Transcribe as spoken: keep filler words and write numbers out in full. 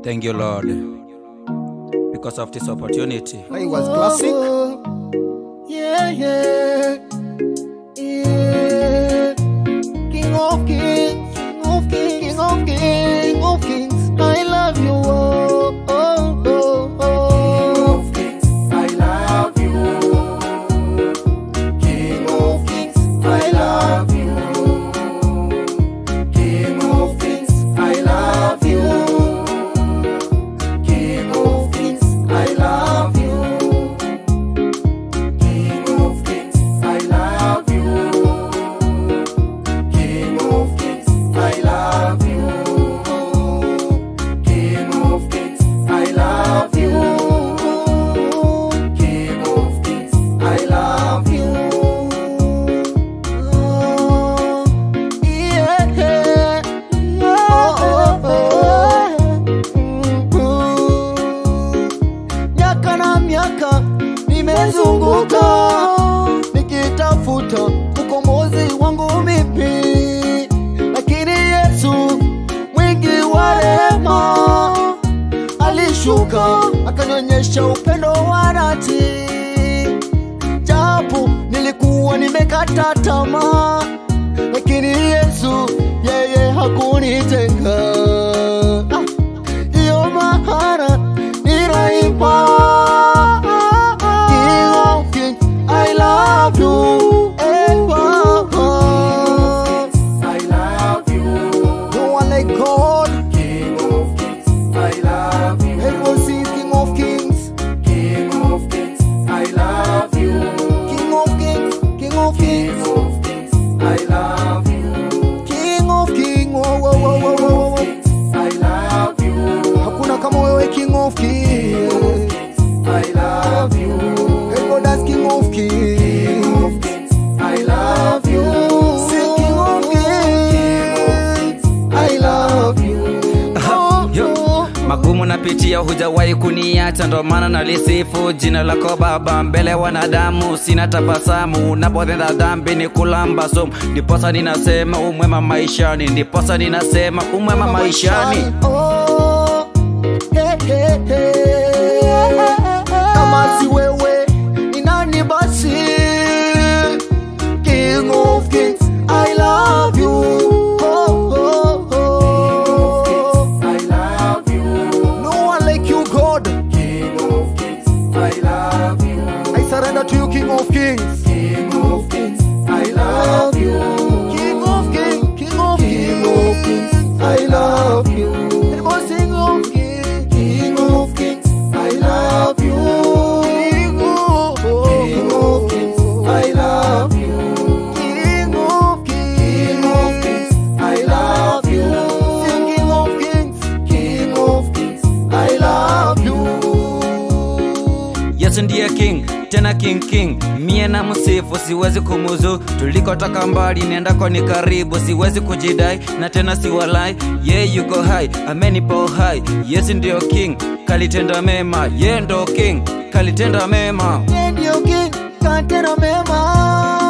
Thank you, Lord, because of this opportunity. It was classic. Yeah, yeah, yeah. King of kings, King of kings, King of kings, King of kings. I love you. Oh, oh, oh, oh. King of kings, I love you. King of kings, I love you. King of kings, I love you. King of kings, I love you. King of kings, I love you. King of kings, I love you. King of kings, I love you. King of kings, I love you. Oh, yeah. Oh, oh, oh. Miaka na miaka nimezunguka nikitafuta ukombozi wangu mimi, lakini Yesu mwingi wa rehema alishuka akanionyesha upendo wa dhati. Japo nilikuwa nimekata tamaa, lakini Yesu yeye hakunitenga. Ndiyo maana ninaimba King of kings, I love you. I love you. No one like God. King of kings, I love you. It was King of kings. King of kings, I love you. King of kings, King of kings, King of kings, I love you. King of kings, oh, oh, oh, oh, oh, oh. I love you. Hakuna kama wewe King of kings. I love you. God, that's King of kings. King of kings, I love you. Say King of kings, I love you. Oh, yo, magumu napitia hujawahi kuniacha, ndo maana nalisifu jina lako Baba mbele wanadamu. Sina tabasamu napotenda dhambi ni kulamba sumu, ndiposa ninasema umwema maishani, ndiposa ninasema umwema maishani. Oh, hey, hey, hey. Kama si wewe ni nani basi? King of kings, I love you. Oh, oh, oh. King of kings, I love you. No one like you, God. King of kings, I love you. I surrender to you, King of kings. King of kings, I love you. King of kings, King of kings, King of kings, I love you. It was King of kings, King of kings, I love you. King of, King of kings, I love you. King of kings, I love you. King of kings, King of kings, I love you. Yesu ndiye king, tena king king. Mie na msifu siwezi kumuzu, tulikotoka mbali niendako ni karibu. Siwezi kujidai na tena siwalai, yeah you go high, amenipa uhai. Yesu ndiyo king, kalitenda mema. Ye ndo king, kalitenda mema. Ye ndiyo king, kalitenda mema.